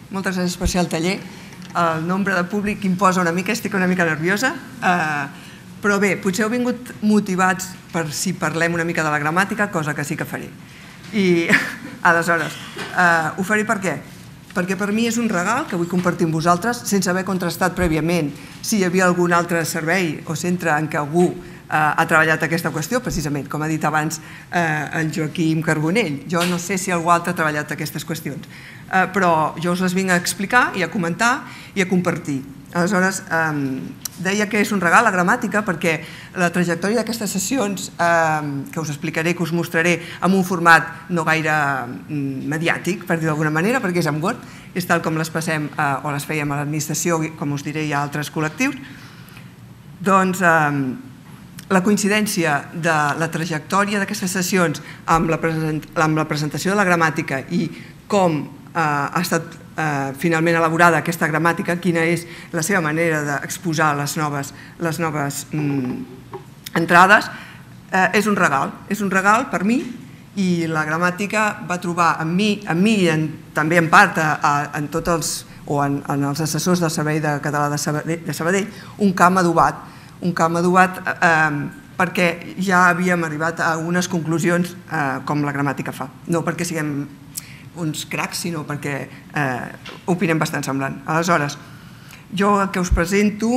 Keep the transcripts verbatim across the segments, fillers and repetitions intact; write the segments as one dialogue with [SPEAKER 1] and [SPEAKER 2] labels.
[SPEAKER 1] moltes gràcies per ser al taller. El nombre de públic imposa una mica, estic una mica nerviosa, però bé, potser heu vingut motivats per si parlem una mica de la gramàtica, cosa que sí que faré. I aleshores, ho faré per què? Perquè per mi és un regal que vull compartir amb vosaltres sense haver contrastat prèviament si hi havia algun altre servei o centre en què algú ha treballat aquesta qüestió, precisament, com ha dit abans el Joaquim Carbonell. Jo no sé si algú altre ha treballat aquestes qüestions, però jo us les vinc a explicar i a comentar i a compartir. Aleshores, deia que és un regal la gramàtica perquè la trajectòria d'aquestes sessions, que us explicaré, que us mostraré en un format no gaire mediàtic, per dir d'alguna manera, perquè és en Word, és tal com les passem o les fèiem a l'administració, com us diré, hi ha altres col·lectius. Doncs la coincidència de la trajectòria d'aquestes sessions amb la presentació de la gramàtica i com ha estat finalment elaborada aquesta gramàtica, quina és la seva manera d'exposar les noves entrades, és un regal. És un regal per mi i la gramàtica va trobar en mi, en mi i també en part en tots els, o en els assessors del Servei de Català de Sabadell, un camp adobat, un camp adobat perquè ja havíem arribat a unes conclusions com la gramàtica fa. No perquè siguem uns cracs, sinó perquè opinem bastant semblant. Aleshores, jo el que us presento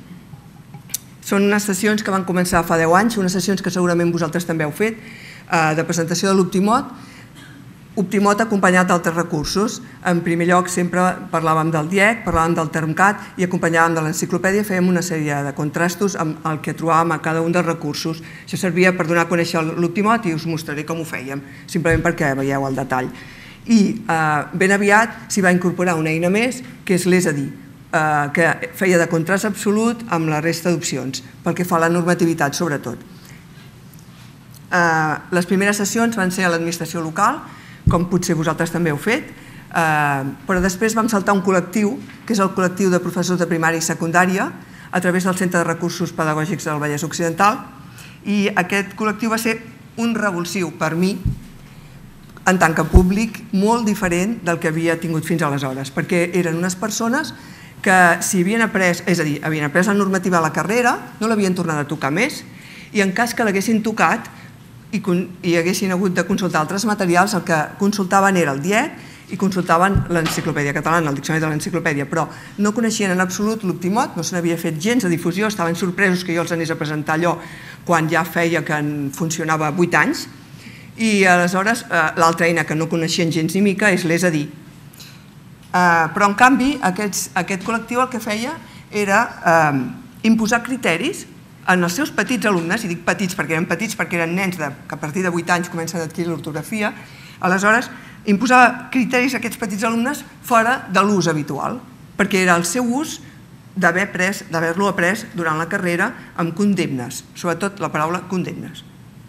[SPEAKER 1] són unes sessions que van començar fa deu anys, unes sessions que segurament vosaltres també heu fet, de presentació de l'Optimot, Optimot acompanyat d'altres recursos. En primer lloc sempre parlàvem del D I E C, parlàvem del TermCat i acompanyàvem de l'enciclopèdia, fèiem una sèrie de contrastos amb el que trobàvem a cada un dels recursos. Això servia per donar a conèixer l'Optimot i us mostraré com ho fèiem, simplement perquè veieu el detall. I ben aviat s'hi va incorporar una eina més, que és l'És a dir, que feia de contrast absolut amb la resta d'opcions, pel que fa a la normativitat sobretot. Les primeres sessions van ser a l'administració local, com potser vosaltres també heu fet, però després vam saltar un col·lectiu, que és el col·lectiu de professors de primària i secundària, a través del Centre de Recursos Pedagògics del Vallès Occidental, i aquest col·lectiu va ser un revulsiu per mi, en tant que públic, molt diferent del que havia tingut fins aleshores, perquè eren unes persones que si havien après, és a dir, havien après la normativa a la carrera, no l'havien tornat a tocar més, i en cas que l'haguessin tocat i haguessin hagut de consultar altres materials, el que consultaven era el D I E C i consultaven l'enciclopèdia catalana, el diccionari de l'enciclopèdia, però no coneixien en absolut l'Optimot, no se n'havia fet gens de difusió, estaven sorpresos que jo els anés a presentar allò quan ja feia que funcionava vuit anys, i aleshores l'altra eina que no coneixien gens ni mica és l'És a dir. Però en canvi aquest col·lectiu el que feia era imposar criteris en els seus petits alumnes, i dic petits perquè eren petits perquè eren nens que a partir de vuit anys comencen a adquirir l'ortografia, aleshores imposava criteris a aquests petits alumnes fora de l'ús habitual, perquè era el seu ús d'haver-lo après durant la carrera amb condemnes, sobretot la paraula condemnes.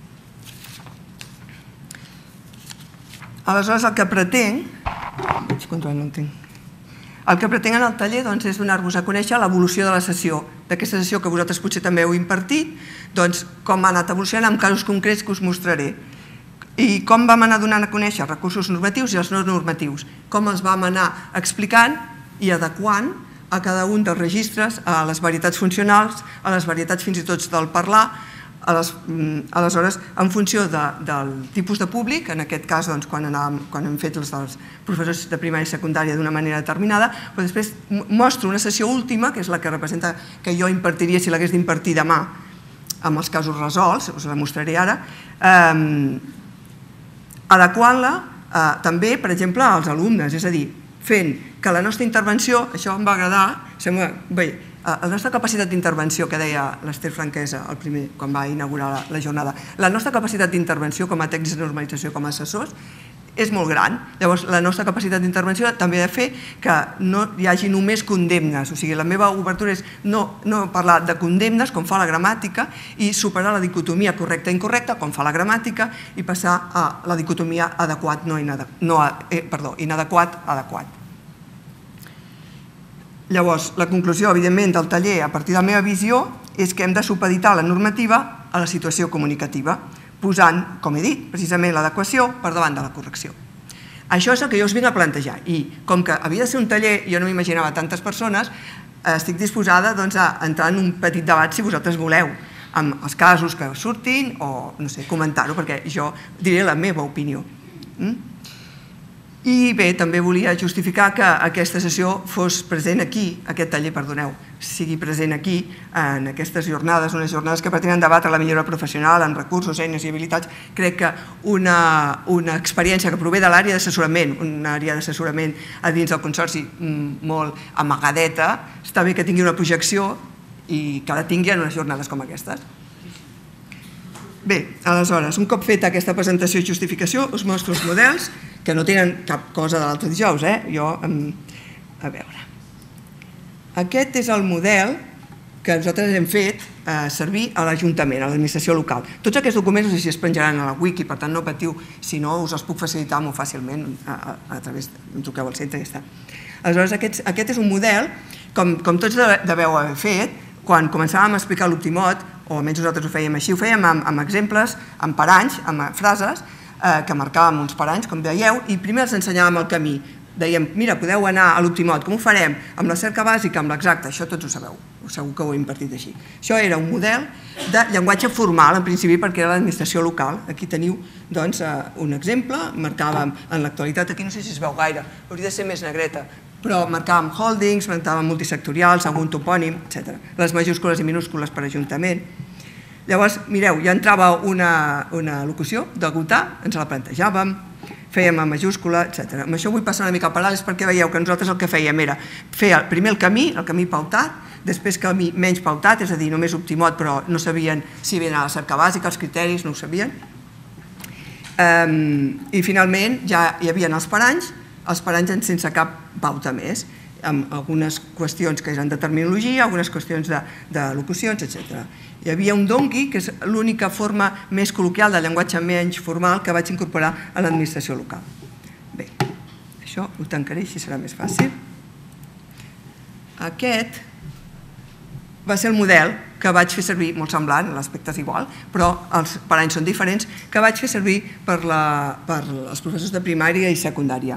[SPEAKER 1] Aleshores el que pretenc, veig quan no en tinc, el que pretenc en el taller és donar-vos a conèixer l'evolució de la sessió, d'aquesta sessió que vosaltres potser també heu impartit, com ha anat evolucionant amb casos concrets que us mostraré. I com vam anar donant a conèixer els recursos normatius i els no normatius, com els vam anar explicant i adequant a cada un dels registres, a les varietats funcionals, a les varietats fins i tot del parlar, aleshores, en funció del tipus de públic, en aquest cas quan hem fet els dels professors de primària i secundària d'una manera determinada, però després mostro una sessió última, que és la que representa que jo impartiria si l'hagués d'impartir demà amb els casos resolts, us la mostraré ara, adequant-la també, per exemple, als alumnes, és a dir, fent que la nostra intervenció, això em va agradar, sembla, bé, la nostra capacitat d'intervenció, que deia l'Ester Franquesa el primer, quan va inaugurar la jornada, la nostra capacitat d'intervenció com a tècnics de normalització, com a assessors, és molt gran. Llavors, la nostra capacitat d'intervenció també ha de fer que no hi hagi només condemnes. O sigui, la meva obertura és no parlar de condemnes, com fa la gramàtica, i superar la dicotomia correcta-incorrecta, com fa la gramàtica, i passar a la dicotomia adequat, no inadequat-adequat. Llavors, la conclusió, evidentment, del taller, a partir de la meva visió, és que hem de supeditar la normativa a la situació comunicativa, posant, com he dit, precisament l'adequació per davant de la correcció. Això és el que jo us vinc a plantejar. I com que havia de ser un taller, jo no m'imaginava tantes persones, estic disposada a entrar en un petit debat, si vosaltres voleu, amb els casos que surtin o, no sé, comentar-ho, perquè jo diré la meva opinió. I bé, també volia justificar que aquesta sessió fos present aquí, aquest taller, perdoneu, sigui present aquí, en aquestes jornades, unes jornades que pretenen debatre la millora professional en recursos, eines i habilitats. Crec que una experiència que prové de l'àrea d'assessorament, una àrea d'assessorament a dins del Consorci molt amagadeta, està bé que tingui una projecció i que la tingui en unes jornades com aquestes. Bé, aleshores, un cop feta aquesta presentació i justificació, us mostro els models, que no tenen cap cosa de l'altre dijous, eh? Jo, a veure. Aquest és el model que nosaltres hem fet servir a l'Ajuntament, a l'administració local. Tots aquests documents no sé si es penjaran a la wiki, per tant no patiu, si no us els puc facilitar molt fàcilment a través, em truqueu al centre i ja està. Aleshores, aquest és un model, com tots deveu haver fet, quan començàvem a explicar l'Optimot, o almenys nosaltres ho fèiem així, ho fèiem amb exemples, amb paranys, amb frases, que marcàvem uns paranys, com veieu, i primer els ensenyàvem el camí. Dèiem, mira, podeu anar a l'Optimot, com ho farem? Amb la cerca bàsica, amb l'exacta, això tots ho sabeu, segur que ho he impartit així. Això era un model de llenguatge formal, en principi, perquè era l'administració local. Aquí teniu, doncs, un exemple, marcàvem en l'actualitat, aquí no sé si es veu gaire, hauria de ser més negreta, però marcàvem holdings, marcàvem multisectorials, algun topònim, etcètera. Les majúscules i minúscules per ajuntament. Llavors, mireu, ja entrava una locució d'agotar, ens la plantejàvem, fèiem a majúscula, etcètera. Amb això vull passar una mica a paral·leles perquè veieu que nosaltres el que fèiem era fer primer el camí, el camí pautat, després camí menys pautat, és a dir, només Optimot, però no sabien si havia d'anar a la cerca bàsica, els criteris, no ho sabien. I finalment ja hi havia els paranys, els paranys sense cap pauta més, amb algunes qüestions que eren de terminologia, algunes qüestions de locucions, etcètera. Hi havia un donkey, que és l'única forma més col·loquial de llenguatge menys formal que vaig incorporar a l'administració local. Bé, això ho tancaré, així serà més fàcil. Aquest va ser el model que vaig fer servir, molt semblant, l'aspecte és igual, però els paranys són diferents, que vaig fer servir per als professors de primària i secundària.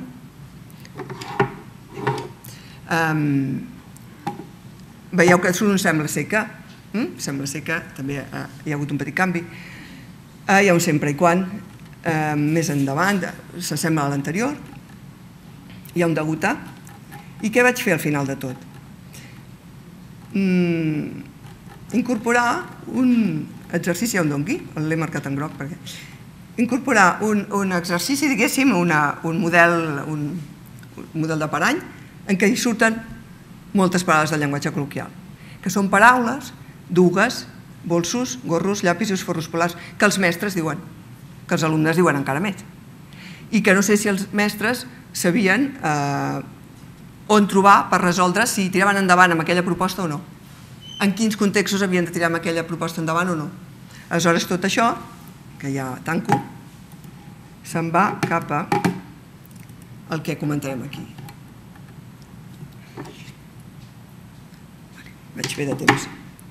[SPEAKER 1] Veieu que no sembla ser que, sembla ser que també hi ha hagut un petit canvi. Hi ha un sempre i quan, més endavant, s'assembla a l'anterior, hi ha un degotar. I què vaig fer al final de tot? Incorporar un exercici, hi ha un donkey, l'he marcat en groc perquè... Incorporar un exercici, diguéssim, un model de parany, en què hi surten moltes paraules del llenguatge col·loquial, que són paraules, dugues, bolsos, gorros, llapis i forros polars, que els mestres diuen, que els alumnes diuen encara més. I que no sé si els mestres sabien on trobar per resoldre si tiraven endavant amb aquella proposta o no. En quins contextos havien de tirar amb aquella proposta endavant o no. Aleshores, tot això, que ja tanco, se'n va cap a el que comentarem aquí. Vaig bé de temps.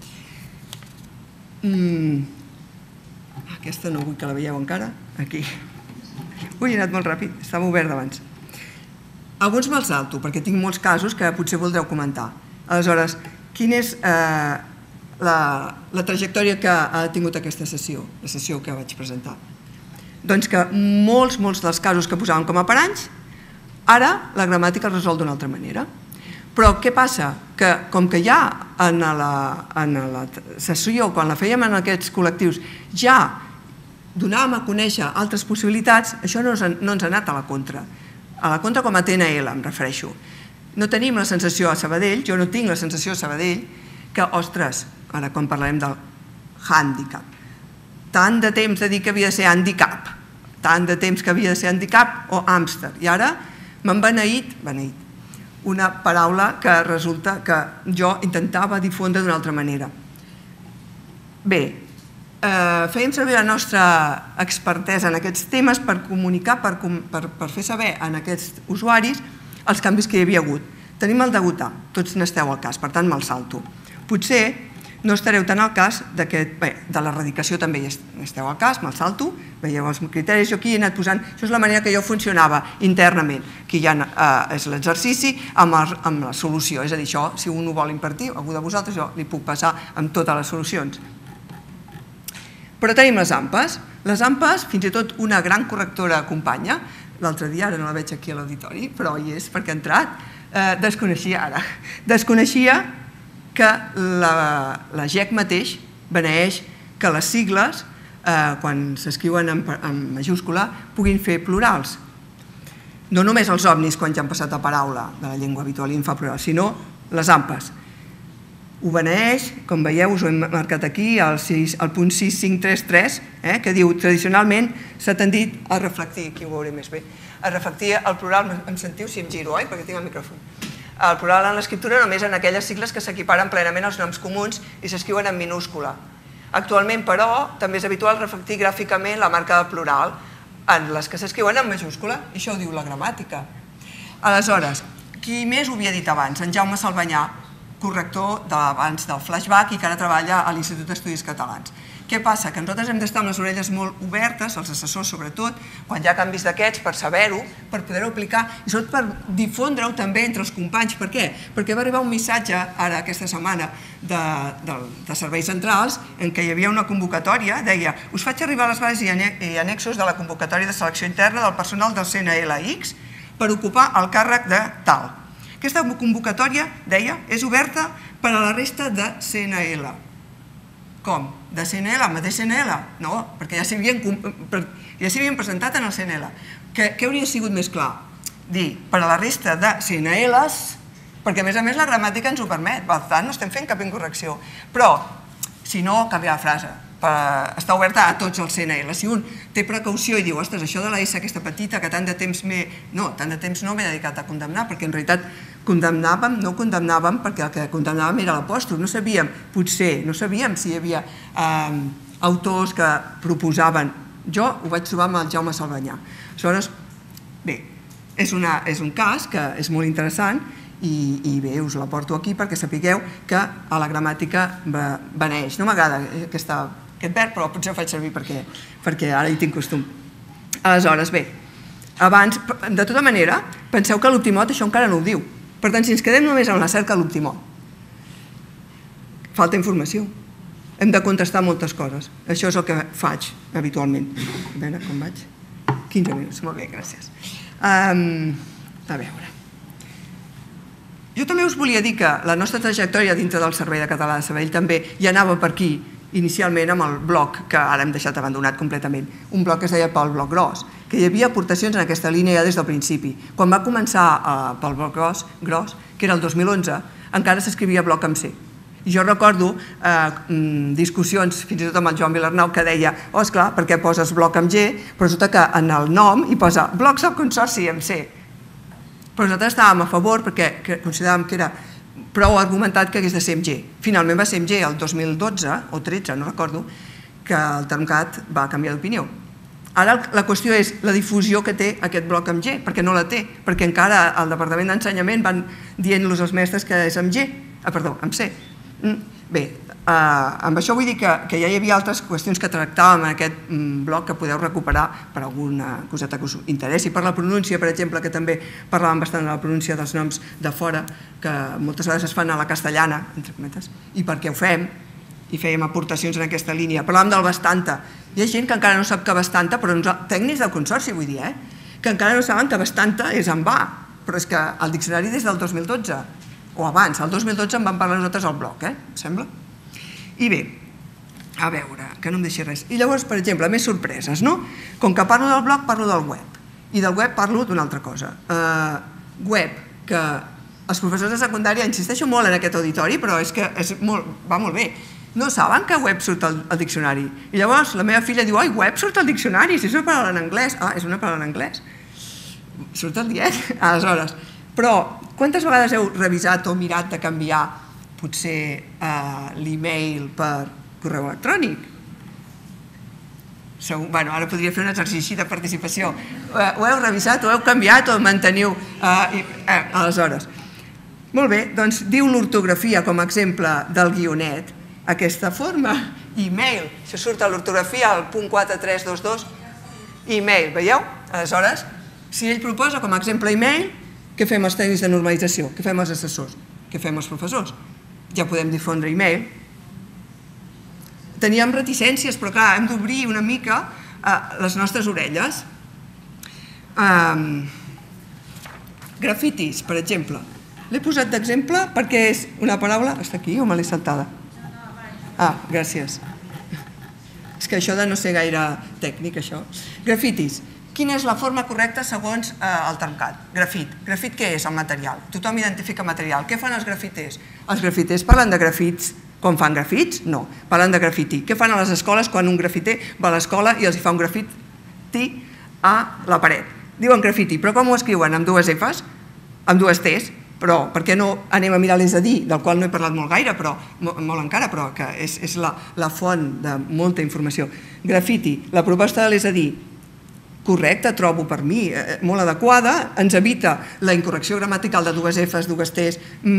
[SPEAKER 1] Aquesta no vull que la veieu encara. Aquí. Ui, he anat molt ràpid, estava obert d'abans. Alguns me'ls salto, perquè tinc molts casos que potser voldreu comentar. Aleshores, quina és la trajectòria que ha tingut aquesta sessió, la sessió que vaig presentar? Doncs que molts, molts dels casos que posàvem com a paranys, ara la gramàtica es resol d'una altra manera. Però què passa? Que com que ja en la sessió, quan la fèiem en aquests col·lectius, ja donàvem a conèixer altres possibilitats, això no ens ha anat a la contra. A la contra com a T N L, em refereixo. No tenim la sensació a Sabadell, jo no tinc la sensació a Sabadell, que, ostres, ara quan parlarem del hàndicap, tant de temps de dir que havia de ser handicap, tant de temps que havia de ser handicap o hàmster, i ara m'han beneït, beneït, una paraula que resulta que jo intentava difondre d'una altra manera. Bé, fèiem servir la nostra expertesa en aquests temes per comunicar, per fer saber a aquests usuaris els canvis que hi havia hagut. Tenim el degotar, tots n'esteu al cas, per tant me'l salto. Potser no estareu tan al cas de l'erradicació també hi esteu al cas, me'l salto, veieu els criteris, jo aquí he anat posant, això és la manera que jo funcionava internament, aquí ja és l'exercici amb la solució, és a dir, això, si un ho vol impartir, algú de vosaltres, jo li puc passar amb totes les solucions. Però tenim les A M P Es, les A M P Es, fins i tot una gran correctora companya, l'altre dia, ara no la veig aquí a l'auditori, però hi és perquè ha entrat, desconeixia ara, desconeixia que la G E C mateix beneeix que les sigles, quan s'escriuen en majúscula, puguin fer plurals. No només els ovnis quan ja han passat a paraula de la llengua habitual i en fa plural, sinó les A M P Es. Ho beneeix, com veieu, us ho hem marcat aquí, al punt sis cinc tres tres, que diu, tradicionalment s'ha tendit a reflectir, aquí ho veuré més bé, a reflectir el plural, em sentiu si em giro, oi? Perquè tinc el micròfon. El plural en l'escriptura només en aquelles sigles que s'equiparen plenament als noms comuns i s'escriuen en minúscula. Actualment, però, també és habitual reflectir gràficament la marca de plural en les que s'escriuen en majúscula, i això ho diu la gramàtica. Aleshores, qui més ho havia dit abans? En Jaume Salvanyà, corrector d'abans del Flashback i que ara treballa a l'Institut d'Estudis Catalans. Què passa? Que nosaltres hem d'estar amb les orelles molt obertes, els assessors sobretot, quan hi ha canvis d'aquests, per saber-ho, per poder-ho aplicar i sobretot per difondre-ho també entre els companys. Per què? Perquè va arribar un missatge ara aquesta setmana de serveis centrals en què hi havia una convocatòria, deia, us faig arribar les bases i annexos de la convocatòria de selecció interna del personal del C N L X per ocupar el càrrec de tal. Aquesta convocatòria, deia, és oberta per a la resta de C N L. Com? De C N L, mateix C N L? No, perquè ja s'havien presentat en el C N L. Què hauria sigut més clar? Dir, per a la resta de C N Ls, perquè a més a més la gramàtica ens ho permet, per tant no estem fent cap incorrecció. Però, si no, canviar la frase. Està oberta a tots els C N L. Si un té precaució i diu, ostres, això de la S aquesta petita, que tant de temps m'he... No, tant de temps no m'he dedicat a condemnar, perquè en realitat condemnàvem, no condemnàvem, perquè el que condemnàvem era l'apòstrof. No sabíem, potser, no sabíem si hi havia autors que proposaven. Jo ho vaig trobar amb el Jaume Salvanyà. Aleshores, bé, és un cas que és molt interessant i bé, us la porto aquí perquè sapigueu que a la gramàtica beneeix. No m'agrada aquest verb, però potser ho faig servir perquè ara hi tinc costum. Aleshores, bé, abans, de tota manera, penseu que l'optimot això encara no ho diu. Per tant, si ens quedem només amb la cerca de l'optimot, falta informació. Hem de contestar moltes coses. Això és el que faig habitualment. A veure, com vaig? quinze minuts, molt bé, gràcies. A veure. Jo també us volia dir que la nostra trajectòria dintre del Servei de Català de Sabadell també hi anava per aquí, inicialment amb el bloc que ara hem deixat abandonat completament, un bloc que es deia pel bloc gros, que hi havia aportacions en aquesta línia ja des del principi. Quan va començar pel bloc gros, que era el dos mil onze, encara s'escrivia bloc amb C. I jo recordo discussions, fins i tot amb el Joan Vilarnau, que deia, oh, esclar, per què poses bloc amb G? Però resulta que en el nom hi posa blocs del consorci amb C. Però nosaltres estàvem a favor perquè consideràvem que era prou argumentat que hagués de ser amb G. Finalment va ser amb G el dos mil dotze o tretze, no recordo, que el Termcat va canviar d'opinió. Ara la qüestió és la difusió que té aquest bloc amb G, perquè no la té, perquè encara al Departament d'Ensenyament van dient-los als mestres que és amb G, perdó, amb C. Bé, amb això vull dir que ja hi havia altres qüestions que tractàvem en aquest bloc que podeu recuperar per alguna coseta que us interessi. Per la pronúncia, per exemple, que també parlàvem bastant de la pronúncia dels noms de fora, que moltes vegades es fan a la castellana, entre cometes, i per què ho fem, i fèiem aportacions en aquesta línia. Parlàvem del bastanta. Hi ha gent que encara no sap que bastanta, però tècnics del consorci, vull dir, que encara no saben que bastanta és en va, però és que el diccionari des del dos mil dotze, o abans, el dos mil dotze en vam parlar nosaltres al bloc, eh? Em sembla? I bé, a veure, que no em deixi res. I llavors, per exemple, més sorpreses, no? Com que parlo del blog, parlo del web. I del web parlo d'una altra cosa. Web, que els professors de secundària, insisteixo molt en aquest auditori, però és que va molt bé. No saben que web surt al diccionari. I llavors la meva filla diu, oi, web surt al diccionari, si és una paraula en anglès. Ah, és una paraula en anglès? Surt al diari. Aleshores, però quantes vegades heu revisat o mirat de canviar potser l'email per correu electrònic? Bé, ara podria fer un exercici de participació. Ho heu revisat, ho heu canviat o manteniu? Aleshores, molt bé, doncs diu l'ortografia com a exemple del guionet aquesta forma, e-mail, això surt a l'ortografia al punt quatre tres dos dos, e-mail, veieu? Aleshores, si ell proposa com a exemple e-mail, què fem els tècnics de normalització? Què fem els assessors? Què fem els professors? Ja podem difondre e-mail. Teníem reticències, però clar, hem d'obrir una mica les nostres orelles. Grafitis, per exemple. L'he posat d'exemple perquè és una paraula... Està aquí o me l'he saltada? Ah, gràcies. És que això de no ser gaire tècnic, això. Grafitis. Quina és la forma correcta segons el termcat? Grafit. Grafit què és? El material. Tothom identifica material. Què fan els grafiters? Els grafiters parlen de grafits quan fan grafits? No. Parlen de grafiti. Què fan a les escoles quan un grafiter va a l'escola i els fa un grafiti a la paret? Diuen grafiti, però com ho escriuen? Amb dues Fs? Amb dues Ts? Però per què no anem a mirar l'S A D I, del qual no he parlat molt gaire, però molt encara, però que és la font de molta informació. Grafiti, la proposta de l'S A D I, correcta, trobo per mi, molt adequada, ens evita la incorrecció gramatical de dues Fs, dues Ts,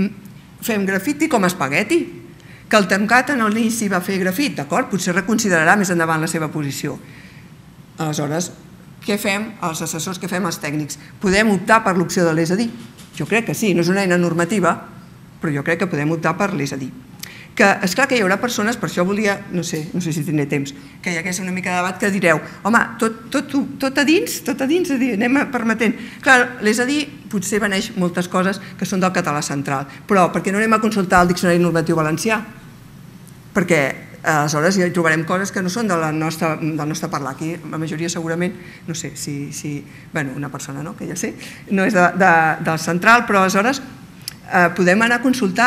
[SPEAKER 1] fem grafiti com espagueti. Que el termcat en l'inici va fer grafit, d'acord? Potser reconsiderarà més endavant la seva posició. Aleshores, què fem els assessors, què fem els tècnics? Podem optar per l'opció de l'S A D I? Jo crec que sí, no és una eina normativa, però jo crec que podem optar per l'S A D I. Que, esclar que hi haurà persones, per això volia, no sé, no sé si tindré temps, que hi hagués una mica de debat que direu, home, tot a dins, tot a dins, anem permetent. Clar, l'S A D I potser beneix moltes coses que són del català central, però per què no anem a consultar el Diccionari Normatiu Valencià? Perquè aleshores hi trobarem coses que no són del nostre parlar. Aquí la majoria segurament, no sé, si, bueno, una persona que ja sé, no és del central, però aleshores podem anar a consultar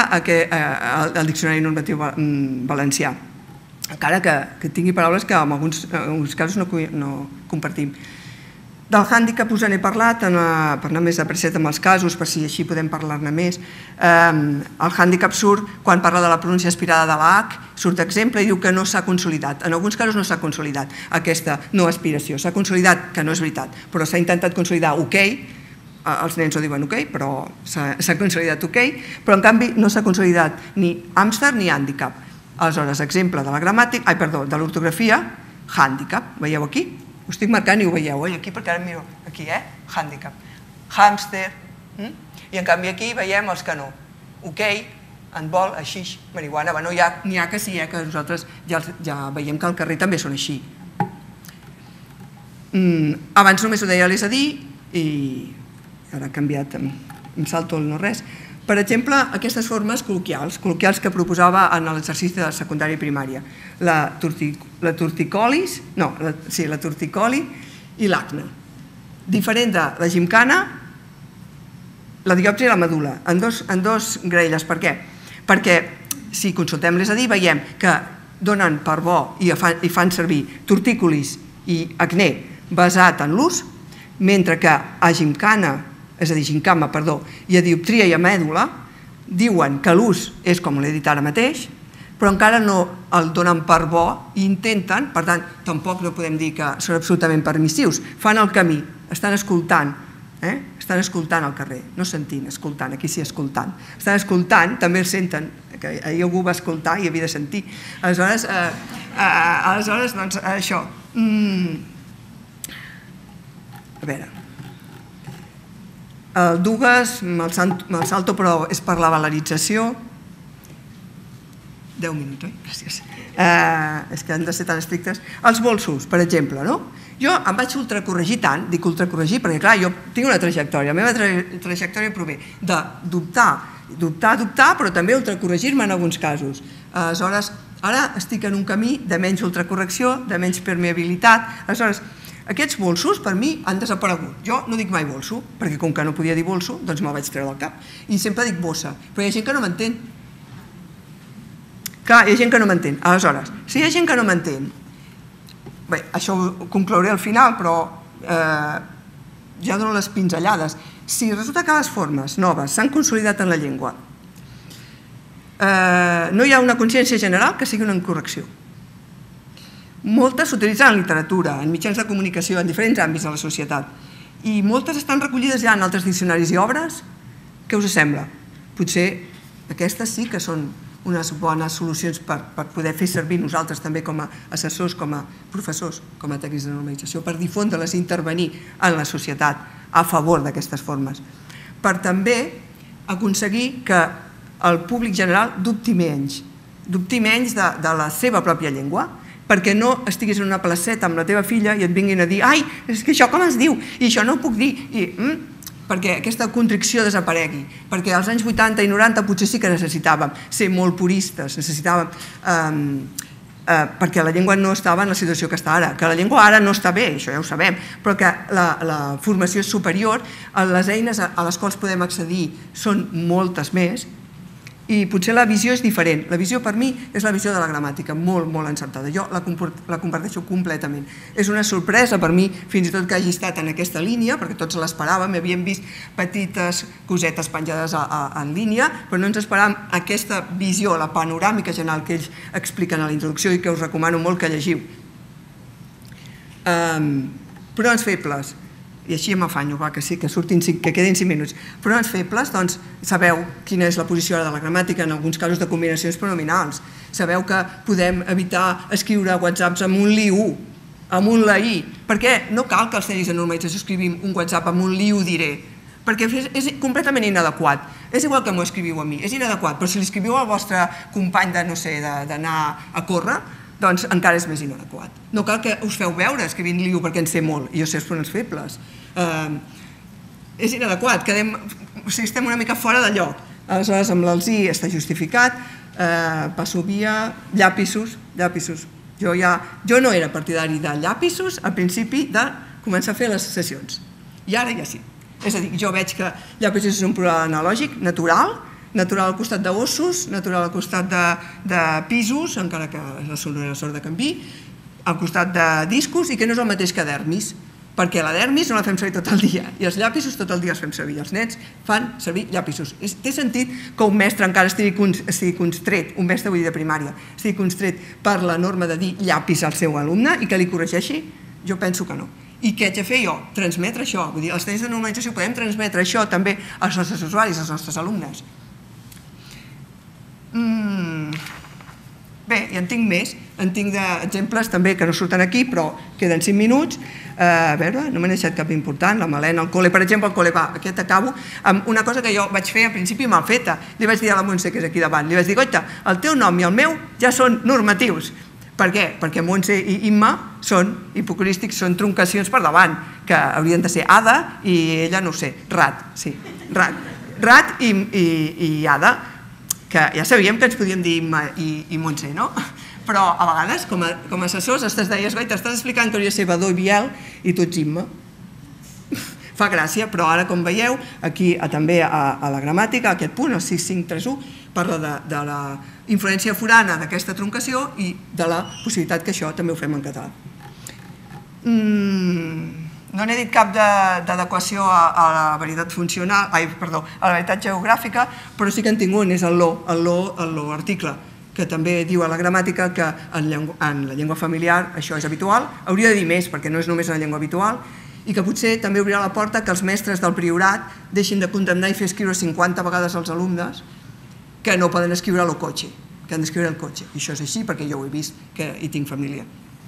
[SPEAKER 1] el Diccionari Normatiu Valencià, encara que tingui paraules que en alguns casos no compartim. Del hàndicap us n'he parlat, per anar més de pressa amb els casos, per si així podem parlar-ne més. El hàndicap surt quan parla de la pronúncia aspirada de la H, surt exemple i diu que no s'ha consolidat. En alguns casos no s'ha consolidat aquesta no aspiració. S'ha consolidat, que no és veritat, però s'ha intentat consolidar ok, els nens ho diuen ok, però s'ha consolidat ok, però en canvi no s'ha consolidat ni hàmster ni hàndicap. Aleshores, exemple de la gramàtica, ai, perdó, de l'ortografia, hàndicap, veieu aquí? Ho estic marcant i ho veieu, oi? Aquí, perquè ara miro, aquí, eh? Hàndicap. Hàmster. I en canvi aquí veiem els que no. Ok, handbol, així, marihuana. Bueno, n'hi ha que sí, que nosaltres ja veiem que al carrer també són així. Abans només ho deia l'S A D I i ara ha canviat, em salto el no res. Per exemple, aquestes formes col·loquials, col·loquials que proposava en l'exercici de secundària i primària. La torticolis, no, sí, la torticoli i l'acne. Diferent de la gimcana, la diòptria i la medul·la, en dos graelles. Per què? Perquè si consultem l'S A D I veiem que donen per bo i fan servir tortícolis i acné basat en l'ús, mentre que a gimcana, és a dir, gincama, perdó, i a dioptria i a mèdula, diuen que l'ús és com l'he dit ara mateix, però encara no el donen per bo i intenten, per tant, tampoc no podem dir que són absolutament permissius, fan el camí, estan escoltant, estan escoltant al carrer, no sentint, escoltant, aquí sí escoltant, estan escoltant, també el senten, que ahir algú va escoltar i havia de sentir. Aleshores, aleshores, doncs, això. A veure, el Dugas, me'l salto, però és per la valorització. deu minuts, oi? Gràcies. És que han de ser tan estrictes. Els bolsos, per exemple, no? Jo em vaig ultracorregir tant, dic ultracorregir, perquè clar, jo tinc una trajectòria, la meva trajectòria prové de dubtar, dubtar, dubtar, però també ultracorregir-me en alguns casos. Aleshores, ara estic en un camí de menys ultracorrecció, de menys permeabilitat. Aleshores, aquests bolsos, per mi, han desaparegut. Jo no dic mai bolso, perquè com que no podia dir bolso, doncs me'l vaig treure del cap. I sempre dic bossa, però hi ha gent que no m'entén. Clar, hi ha gent que no m'entén. Aleshores, si hi ha gent que no m'entén, bé, això ho conclouré al final, però ja dono les pinzellades. Si resulta que les formes noves s'han consolidat en la llengua, no hi ha una consciència general que sigui una incorrecció. Moltes s'utilitzen en literatura, en mitjans de comunicació, en diferents àmbits de la societat. I moltes estan recollides ja en altres diccionaris i obres. Què us sembla? Potser aquestes sí que són unes bones solucions per poder fer servir nosaltres també com a assessors, com a professors, com a tècnics de normalització, per difondre-les i intervenir en la societat a favor d'aquestes formes. Per també aconseguir que el públic general dubti menys, dubti menys de la seva pròpia llengua, perquè no estiguis en una placeta amb la teva filla i et vinguin a dir «Ai, és que això com es diu? I això no ho puc dir!» perquè aquesta contricció desaparegui, perquè als anys vuitanta i noranta potser sí que necessitàvem ser molt puristes, necessitàvem, perquè la llengua no estava en la situació que està ara, que la llengua ara no està bé, això ja ho sabem, però que la formació és superior, les eines a les quals podem accedir són moltes més, i potser la visió és diferent. La visió per mi és la visió de la gramàtica, molt, molt encertada. Jo la comparteixo completament. És una sorpresa per mi, fins i tot que hagi estat en aquesta línia, perquè tots l'esperàvem, havíem vist petites cosetes penjades en línia, però no ens esperàvem aquesta visió, la panoràmica general que ells expliquen a la introducció i que us recomano molt que llegiu. Pronoms febles. I així m'afanyo, que sí, que quedin cinc minuts. Pronoms febles, doncs, sabeu quina és la posició ara de la gramàtica en alguns casos de combinacions pronominals. Sabeu que podem evitar escriure whatsapps amb un li-u, amb un la-i. Per què? No cal que els tècnics de normalització escrivim un whatsapp amb un li-u diré, perquè és completament inadequat. És igual que m'ho escriviu a mi, és inadequat, però si li escriviu al vostre company de, no sé, d'anar a córrer, doncs encara és més inadequat. No cal que us feu veure escrivint li-u perquè en sé molt, i jo sé els pronoms febles. És inadequat, estem una mica fora de lloc. Aleshores, amb l'elsi està justificat, passo via llapisos, llapisos. Jo no era partidari de llapisos al principi de començar a fer les sessions, i ara ja sí. És a dir, jo veig que llapisos és un plural analògic, natural, natural al costat d'ossos, natural al costat de pisos, encara que la sonora sort de canvi, al costat de discos, i que no és el mateix que dermis, perquè la dermis no la fem servir tot el dia, i els llapisos tot el dia els fem servir, els nens fan servir llapisos. Té sentit que un mestre encara estigui constret, un mestre vull dir de primària, estigui constret per la norma de dir llapis al seu alumne i que li corregeixi? Jo penso que no. I què haig de fer jo? Transmetre això. Vull dir, els tècnics de normalització podem transmetre això també als nostres usuaris, als nostres alumnes. Bé, i en tinc més, en tinc d'exemples també que no surten aquí, però queden cinc minuts. A veure, no m'he deixat cap important, la Malena, el col·le, per exemple, el col·le, va, aquest acabo, amb una cosa que jo vaig fer al principi mal feta. Li vaig dir a la Montse, que és aquí davant, li vaig dir, goita, el teu nom i el meu ja són normatius. Per què? Perquè Montse i Imma són hipocorístics, són truncacions per davant, que haurien de ser Ada i ella, no ho sé, Rat, sí, Rat. Rat i Ada, que ja sabíem que ens podíem dir Imma i Montse, no? Però a vegades, com a assessors, estàs deies, goita, estàs explicant que hauria de ser Badó i Biel i tu ets Imma. Fa gràcia, però ara, com veieu, aquí també a la gramàtica, aquest punt, el sis cinc tres u, parla de la influència forana d'aquesta truncació i de la possibilitat que això també ho fem en català. No n'he dit cap d'adequació a la varietat funcional, ai, perdó, a la varietat geogràfica, però sí que en tinc un, és el lo, el lo article, que també diu a la gramàtica que en la llengua familiar això és habitual, hauria de dir més perquè no és només una llengua habitual, i que potser també obrirà la porta que els mestres del priorat deixin de condemnar i fer escriure cinquanta vegades als alumnes que no poden escriure lo cotxe, que han d'escriure el cotxe. I això és així perquè jo ho he vist, que hi tinc família.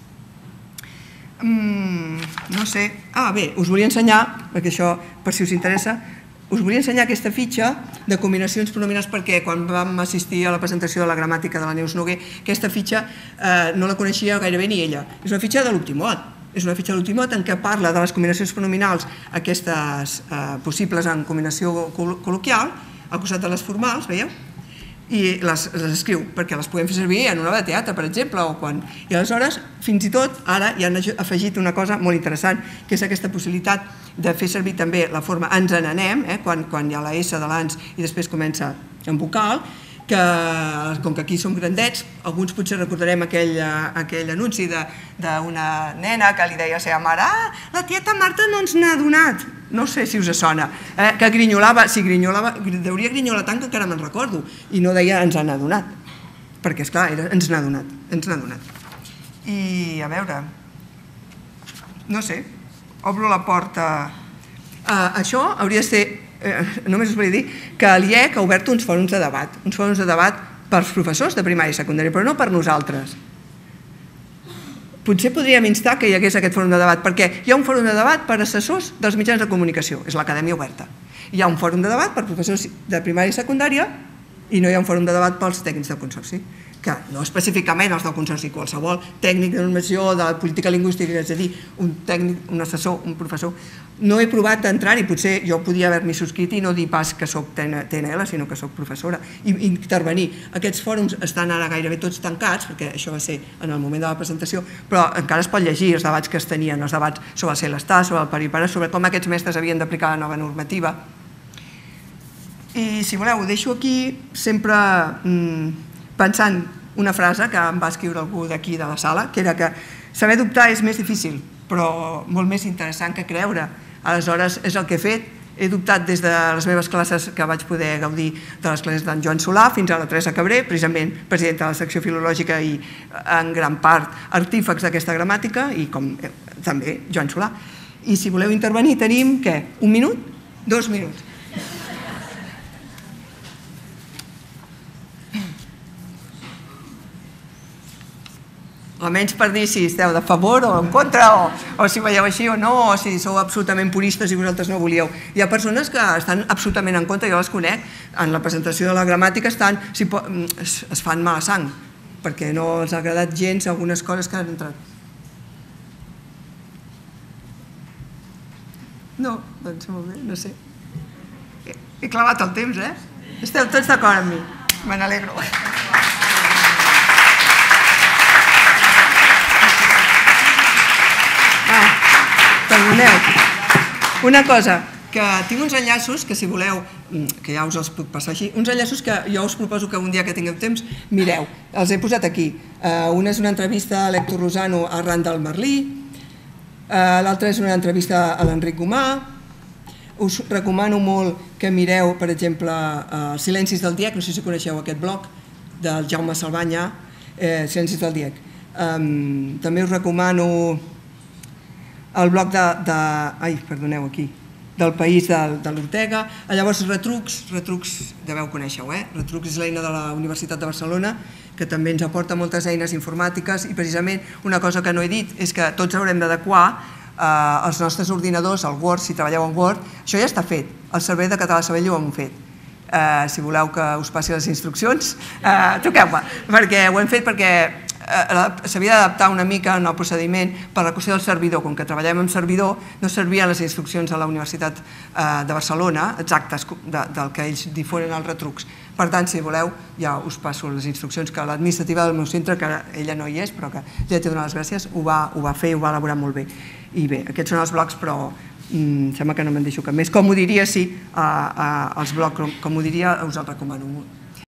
[SPEAKER 1] No sé... Ah, bé, us volia ensenyar, perquè això, per si us interessa, us volia ensenyar aquesta fitxa de combinacions pronominals perquè quan vam assistir a la presentació de la gramàtica de la Neus Noguer, aquesta fitxa no la coneixia gairebé ni ella. És una fitxa de l'Optimot. És una fitxa de l'Optimot en què parla de les combinacions pronominals, aquestes possibles en combinació col·loquial, al costat de les formals, veieu? I les escriu, perquè les podem fer servir en una obra de teatre, per exemple, o quan... I aleshores, fins i tot, ara hi han afegit una cosa molt interessant, que és aquesta possibilitat de fer servir també la forma ens n'anem, quan hi ha la S de l'ans i després comença en vocal, que com que aquí som grandets, alguns potser recordarem aquell anunci d'una nena que li deia a la seva mare «Ah, la tieta Marta no ens n'ha donat». No sé si us sona, que grinyolava, si grinyolava, deuria grinyolar tant que encara me'n recordo, i no deia ens n'ha donat, perquè esclar, era ens n'ha donat, ens n'ha donat. I a veure, no sé, obro la porta. Això hauria de ser, només us volia dir que l'I E C ha obert uns fòrums de debat, uns fòrums de debat pels professors de primària i secundària, però no per nosaltres. Potser podríem instar que hi hagués aquest fòrum de debat, perquè hi ha un fòrum de debat per assessors dels mitjans de comunicació, és l'Acadèmia Oberta. Hi ha un fòrum de debat per professors de primària i secundària i no hi ha un fòrum de debat pels tècnics del Consorci, que no específicament els del Consorci, qualsevol tècnic de normació, de política lingüística, és a dir, un tècnic, un assessor, un professor. No he provat d'entrar-hi, potser jo podia haver-m'hi subscrit i no dir pas que soc T N L, sinó que soc professora, i intervenir. Aquests fòrums estan ara gairebé tots tancats, perquè això va ser en el moment de la presentació, però encara es pot llegir els debats que es tenien, els debats sobre el CELESTAT, sobre el PARIPARA, sobre com aquests mestres havien d'aplicar la nova normativa. I si voleu, ho deixo aquí sempre pensant una frase que em va escriure algú d'aquí de la sala, que era que saber dubtar és més difícil, però molt més interessant que creure. Aleshores, és el que he fet. He dubtat des de les meves classes que vaig poder gaudir de les classes d'en Joan Solà fins a la Teresa Cabré, precisament presidenta de la secció filològica i en gran part artífex d'aquesta gramàtica, i com també Joan Solà. I si voleu intervenir tenim, què? Un minut? Dos minuts. Almenys per dir si esteu de favor o en contra, o si veieu així o no, o si sou absolutament puristes i vosaltres no volíeu. Hi ha persones que estan absolutament en contra, jo les conec, en la presentació de la gramàtica es fan mala sang, perquè no els ha agradat gens algunes coses que han entrat. No, doncs molt bé, no sé. He clavat el temps, eh? Esteu tots d'acord amb mi, me n'alegro. Perdoneu, una cosa, que tinc uns enllaços que si voleu, que ja us els puc passar així, uns enllaços que jo us proposo que un dia que tingueu temps mireu, els he posat aquí. Una és una entrevista a l'Héctor Lozano arran del Merlí, l'altra és una entrevista a l'Enric Gomà. Us recomano molt que mireu, per exemple, Silencis del Diec, no sé si coneixeu aquest blog del Jaume Salvanya, Silencis del Diec. També us recomano el blog de, ai, perdoneu, aquí, del País de l'Ortega. Llavors, Retrucs, Retrucs deveu conèixer-ho, eh? Retrucs és l'eina de la Universitat de Barcelona, que també ens aporta moltes eines informàtiques, i precisament una cosa que no he dit és que tots haurem d'adequar els nostres ordinadors al Word, si treballeu en Word. Això ja està fet, el Servei de Català Sabell ho hem fet. Si voleu que us passi les instruccions, truqueu-me, perquè ho hem fet perquè s'havia d'adaptar una mica en el procediment per la qüestió del servidor. Com que treballem amb servidor, no servien les instruccions a la Universitat de Barcelona, exactes del que ells difonen als Retrucs. Per tant, si voleu, ja us passo les instruccions que l'administrativa del meu centre, que ella no hi és, però que ja t'he donat les gràcies, ho va fer i ho va elaborar molt bé. I bé, aquests són els blogs, però sembla que no me'n deixo cap més. Com ho diria, sí, els blogs, com ho diria, us els recomano molt.